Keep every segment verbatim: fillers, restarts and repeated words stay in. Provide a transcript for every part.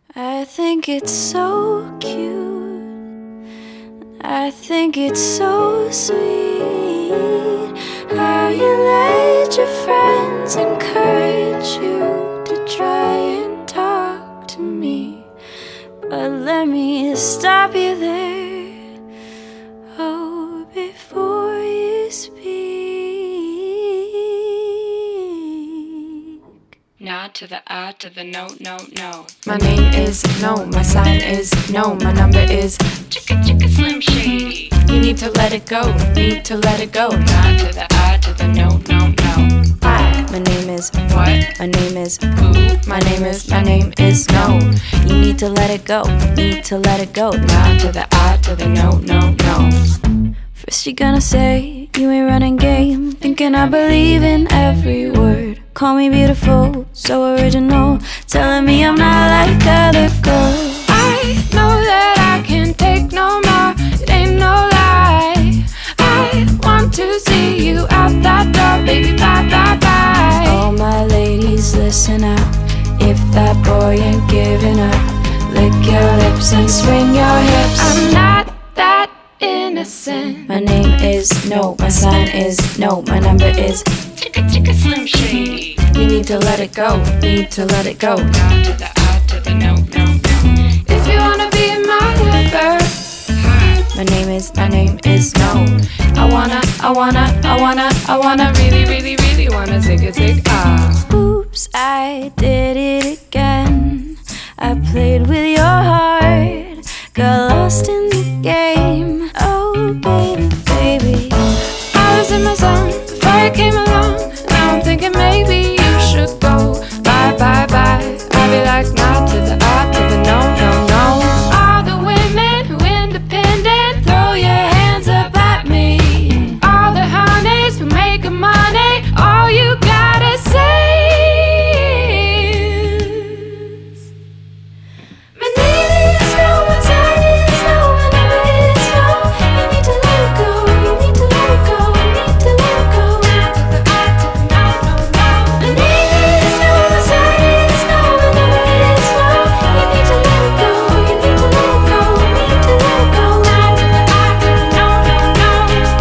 I think it's so cute. I think it's so sweet how you let your friends encourage you to try and talk to me. But let me stop you there, oh, before you speak. Nod to the I to the no, no, no. My name is no, my sign is no, my number is Chicka chicka Slim Shady. you need to let it go, need to let it go. Nod to the I to the no, no, no. Hi, my name is What? My name is Who? My name is, my name is no. You need to let it go, need to let it go. Nod to the I to the no, no, no. First you're gonna say you ain't running game, thinking I believe in every word. Call me beautiful, so original, telling me I'm not like other girls. I know that I can't take no more, it ain't no lie. I want to see you out that door, baby, bye, bye, bye. All my ladies, listen up. If that boy ain't giving up, lick your lips and swing your hips. I'm not that innocent. My name is no, my sign is no, my number is Chicka chicka Slim Shady. you need to let it go, need to let it go. Nod to the I to the no, no, no. If you wanna be my lover, Hi. My name is, my name is no. I wanna, I wanna, I wanna, I wanna really, really, really wanna take a take ah. Oops, I did it again. I played with your heart, got lost in the game. Oh baby, baby, I was in my zone before you came along. Now I'm thinking maybe you should go. Bye, bye, bye. I'll be like nod to the I to the no, no, no. All the women who independent, throw your hands up at me. All the honeys who make money, all you gotta say is my name is no, my sign is no, my number is no. You need to let it go, you need to let it go, you need to let it go. Nod to the I to the no, no, no. My name is no, my sign is no, my number is no. You need to let it go, you need to let it go, you need to let it go. Nod to the I to the no, no, no.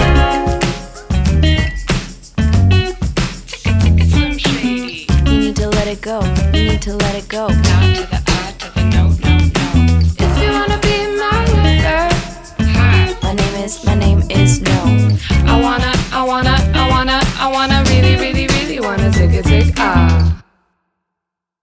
Chicka chicka Slim Shady. you need to let it go, you need to let it go. Nod to the I to the no, no, no. If you wanna be my lover, Hi. My name is, my name is no. I wanna, I wanna, I wanna, I wanna really, really, really wanna take a take ah.